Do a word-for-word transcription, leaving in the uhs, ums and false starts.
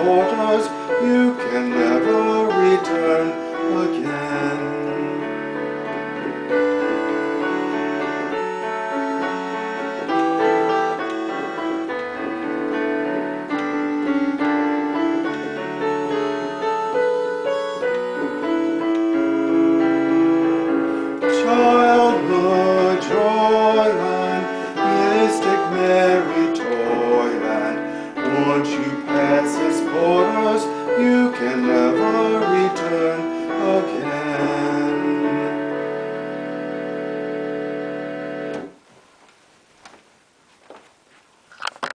taught us you can never return again. Childhood Toyland, mystic merry Toyland, won't you pass us